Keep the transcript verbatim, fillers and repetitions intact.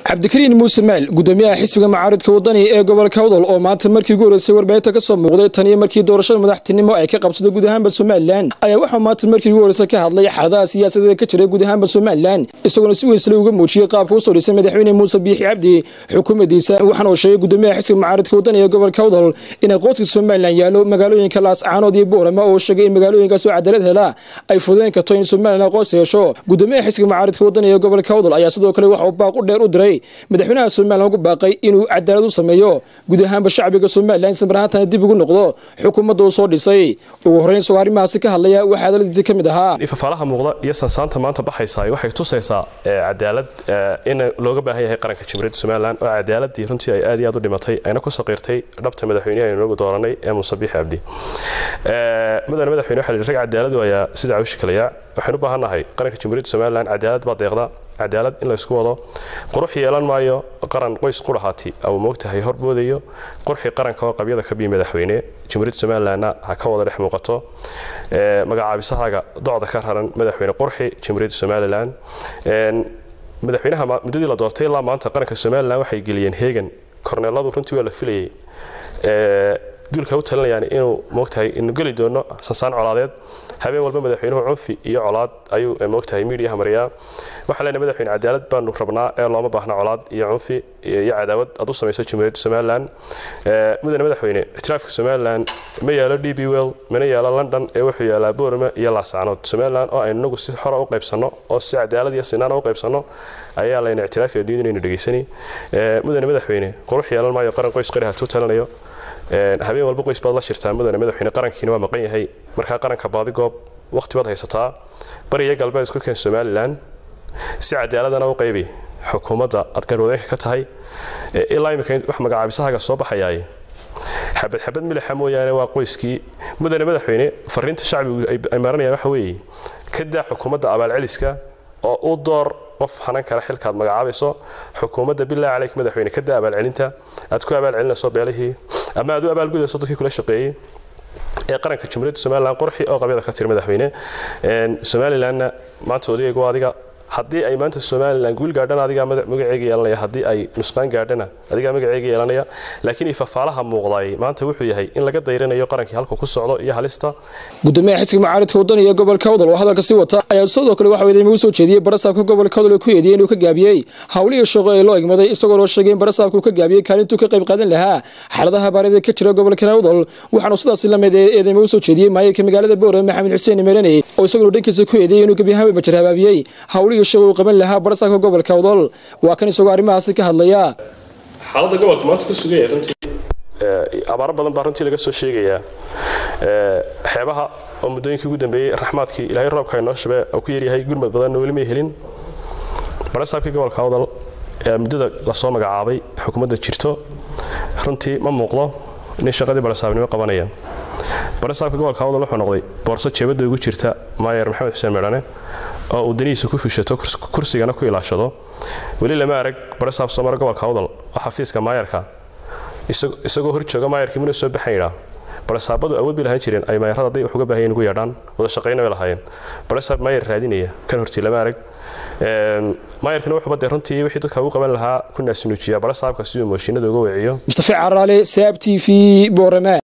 cabdikariin muuse maal gudoomiyaha xisbiga mucaaradka wadani ee gobolka Awdal oo maanta markii ugu horeysay warbaahinta ka soo muuqday tan iyo markii doorashada madaxtinimo ay ka qabsaday guud ahaan Soomaaliland ayaa waxa maanta markii ugu horeysay ka hadlay xaaladaha siyaasadeed ka jira guud ahaan Soomaaliland isagoo si weyn uga muujiyay qaabka uu soo dhisay madaxweyne Muuse Biixi Cabdi xukuumaddiisa waxana uu sheegay gudoomiyaha xisbiga mucaaradka wadani ee gobolka Awdal in qoyska Soomaaliland yaalo magaalooyinka Laascaanood iyo Boorama oo sheegay in magaalooyinkaas oo cadaalad hela ay fududeen karto in Soomaaliland qoys yeesho gudoomiyaha xisbiga mucaaradka wadani ee gobolka Awdal ayaa sidoo kale waxa uu baaq u dheer u diray madaxweynaha Soomaaliland ugu baaqay inuu cadaalad u sameeyo guud ahaan shacbiga Soomaaliland sabraatan dib ugu noqdo xukuumadda uu soo dhisay ugu horeyn soo arimahaasi ka hadlaya waxa hadaladiisa kamid ahaa ifafaalaha muuqda iyo sansaanta maanta baxaysa waxay tusaysaa cadaalad in looga baahan yahay qaranka Jamhuuriyadda Soomaaliland oo cadaaladii runtii ay aad iyo aad u dhimatay ayna ku saqiirtay dhabta madaxweynaha inuu dooranay ee Muuse Biixi Cabdi ee madana madaxweynaha waxa la yiraahdaa cadaalad waa sida uu shaqaleeya waxaan u baahanahay qaranka Jamhuuriyadda Soomaaliland cadaalad baa deeqda cadaalad in la isku wado qurux yeelan maayo qaran qoys qurahaati aw moogtahay horboodayo qurxi qaranka oo qabyada ka bii madaxweyne Jamhuuriyadda Soomaaliland ha ka wada dhex muuqato ee magacaabisahaga docda ka raran madaxweyne qurxi Jamhuuriyadda Soomaaliland ee madaxweynaha mudadii la doortay ilaa maanta qaranka Soomaaliland waxay geliyeen heegan korneeladu runtii waa la filayay ee dulka u talinayaan inuu moogtahay in gali doono sansaan colaadeed habeen walba madaxweynuhu cunfi iyo colaad ayuu moogtahay media mariya waxa la madaxweyne cadaalad baan rabnaa ee looma baahna colaad iyo cunfi iyo cadaawad adu sameeyay Jamhuuriyadda Soomaaliland ee mudane madaxweyne itraafka Soomaaliland ma yaalo D B Well mana yaalo London ee wuxuu yaalaa Boorama iyo Laascaanood Soomaaliland oo aynu si xor ah u qaybsano oo si cadaalad iyo sinaan u qaybsano ayaa la itraafka diidinayna dhageysani ee mudane madaxweyne qurux yeelan maayo qaran qoys qiraha tu talanayo ee habeen walba qoys baad la shirtaa mudane madaxweyne qarankiina waa maqan yahay marka qaranka baadi goob waqti baad haysataa bariga galbeed isku keen Soomaaliland si cadaaladana u qaybi xukuumadda adkarooday ka tahay ilaa imika wax magacaabisahaga soo baxayay xabad xabad milix mooyaane waa qoyskii mudane madaxweyne fariinta shacbigu ay maranayaan waxa weeye kada xukuumadda abaal celiska oo u door qof hanan kara xilkaad magacaabayso xukuumadda bilaa caleek madaxweyne kada abaal celinta aad ku abaal celinayso beelihii ama aad u abaal gudayso dadkii kula shaqeeyay ee qaranka Jamhuuriyadda Soomaaliland qurxi oo qabyada ka tir madaxweyne ee Soomaaliland maanta odaygu adiga hadii ay maanta Soomaaliland guul gaadhan adiga magaceega yeelanaya hadii ay nusqaan gaadhana adiga magaceega yeelanaya laakiin ifafaalaha muuqday maanta wuxuu yahay in laga dayrinayo qarankii halka ku socdo iyo halista gudoomiyaha xisbiga mucaaradka wadani ee gobolka Awdal oo hadalka si wata ayaa sidoo kale waxa weeyay inuu soo jeediyay barasaabka gobolka Awdal ku yeediyay inuu ka gaabiyay hawliyo shaqo ee loo igmaday isagoo loo sheegay in barasaabku ka gaabiyay kaalintu ka qayb qaadan lahaa xaaladaha baarida ka jira gobolka Awdal waxaanu sidaas la mid eedeemo soo jeediyay maayirka magaalada Boorama Maxamed Xuseen Meerane oo isagoo dhankiisa ku yeediyay inuu gabiyaha majraabiyay hawliyo shaqo qaban lahaa barasaabka gobolka Awdal waa kan isagoo arimahaasi ka hadlaya xaaladda gobolka maanta ku sugaya runtii ee abaar badan baa runtii laga soo sheegaya ee xeebaha oo muddooyinkii ugu dambeeyay raxmaadkii Ilaahay roobka inoo shubay oo ku yaryahay gurmad badan oo weli ma helin barasaabka gobolka Awdal ee muddada la soo magacaabay xukuumadda jirto runtii ma muuqdo in shaqadii barasaabnimo qabanayaan barasaabka gobolka Awdal wuxuu noqday boorso jeebada ugu jirta maayir Maxamed Xuseen Meerane oo uu daniisa ku fishato kursigana ku ilaashado wali lama arag barasaab Soomaar gobolka Awdal oo xafiiska maayirka isagoo hor jooga maayirkii muna soo baxayna barasaabadu awood bi lahayn jireen ay maayirada day wax uga baahan ugu yeedhaan wada shaqeyn ay lahaayeen barasaab maayir raadinaya kan hortii lama arag ee maayirkana wuxuu baday runtii wixii dadka uu qaban lahaa ku naasinuujiya barasaabka sidoo mooshinada uga wiciyo Mustafa Caraale S A B T V Boorama.